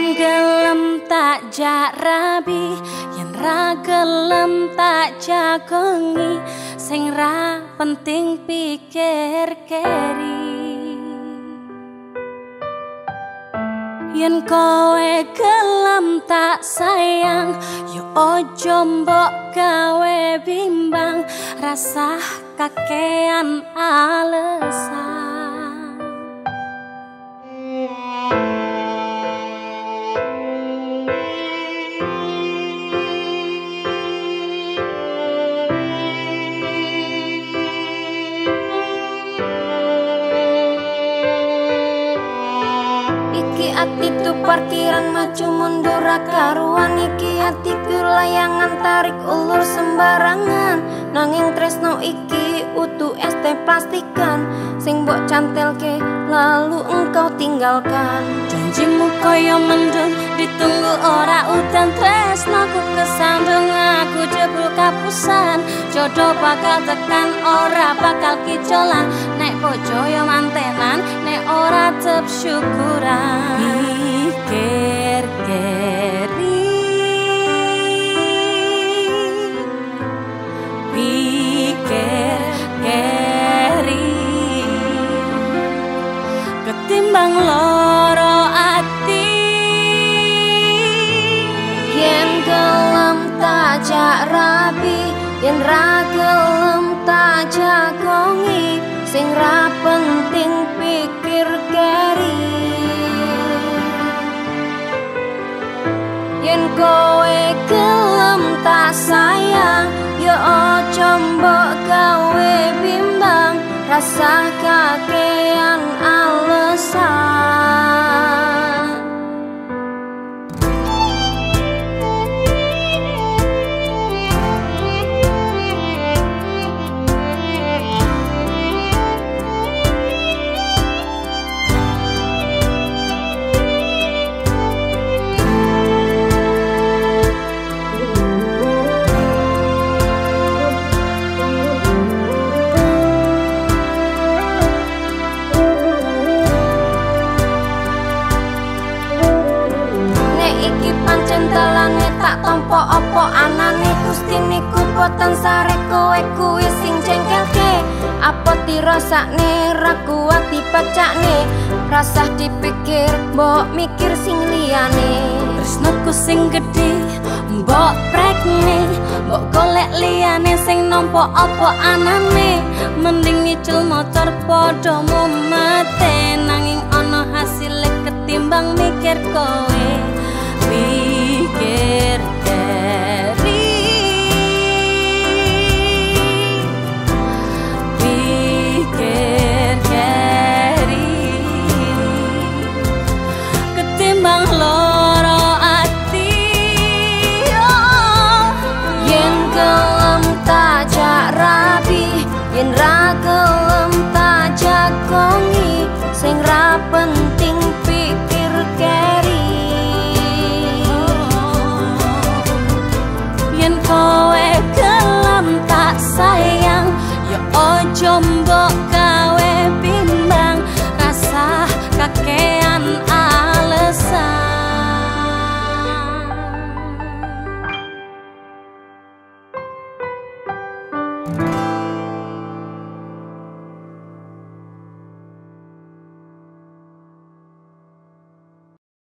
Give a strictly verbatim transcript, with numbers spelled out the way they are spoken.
Yen gelem tak jak rabi, yen ra gelem tak jagongi, sing ra penting pikir keri. Yen kowe gelem tak sayang, yo ojo mbok gawe bimbang, rasah kakean alesan. Ati tu parkiran maju mundur karuan, iki hatiku layangan tarik ulur sembarangan. Nanging tresno iki utuh es teh plastikan, sing mbok cantelke lalu engkau tinggalkan. Janjimu koyo mendung ditunggu ora udan, tresnoku kesandung aku jebul kapusan. Jodoh bakal tekan ora bakal kicolan, nek bojo yo mantenan, nek ora tep syukuran. Pikir keri, pikir keri, ketimbang loro ati. Yen gelem tak jak rabi, yen ra gelem tak jagongi, sing ra penting pikir keri. Yen kowe gelem tak sayang, yo ojo mbok gawe bimbang, rasa kakean alesan. Tak tompo opo anane Gusti niku boten sare, kowe kuwi sing jengkelke. Apa dirasakne ra kuat dibacakne, rasah dipikir mbok mikir sing liyane. Tresnoku sing gedhe mbok prekne, mbok golek liyane sing nampa apa anane. Mending nyicil motor padha mumete, nanging ana hasile ketimbang mikir kowe. Pikir keri, pikir keri, ketimbang lo